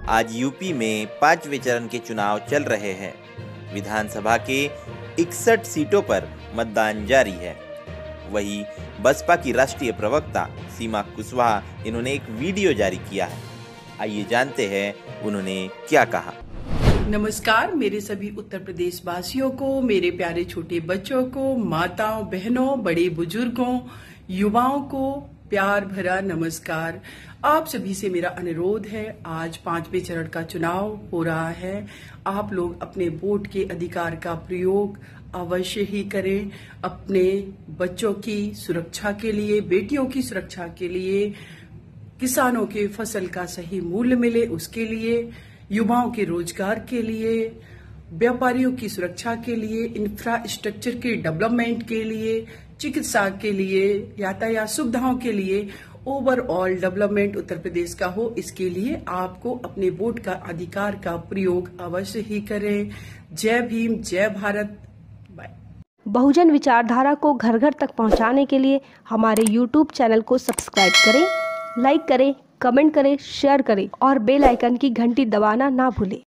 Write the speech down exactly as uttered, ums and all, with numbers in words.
आज यूपी में पांचवें चरण के चुनाव चल रहे हैं। विधानसभा के इकसठ सीटों पर मतदान जारी है। वहीं बसपा की राष्ट्रीय प्रवक्ता सीमा कुशवाहा इन्होंने एक वीडियो जारी किया है। आइए जानते हैं उन्होंने क्या कहा। नमस्कार मेरे सभी उत्तर प्रदेश वासियों को, मेरे प्यारे छोटे बच्चों को, माताओं बहनों, बड़े बुजुर्गों, युवाओं को प्यार भरा नमस्कार। आप सभी से मेरा अनुरोध है, आज पांचवें चरण का चुनाव हो रहा है। आप लोग अपने वोट के अधिकार का प्रयोग अवश्य ही करें। अपने बच्चों की सुरक्षा के लिए, बेटियों की सुरक्षा के लिए, किसानों के फसल का सही मूल्य मिले उसके लिए, युवाओं के रोजगार के लिए, व्यापारियों की सुरक्षा के लिए, इंफ्रास्ट्रक्चर के डेवलपमेंट के लिए, चिकित्सा के लिए, यातायात सुविधाओं के लिए, ओवरऑल डेवलपमेंट उत्तर प्रदेश का हो, इसके लिए आपको अपने वोट का अधिकार का प्रयोग अवश्य ही करें। जय भीम, जय भारत। बहुजन विचारधारा को घर घर तक पहुंचाने के लिए हमारे यूट्यूब चैनल को सब्सक्राइब करें, लाइक करें, कमेंट करें, शेयर करें और बेल आइकन की घंटी दबाना ना भूलें।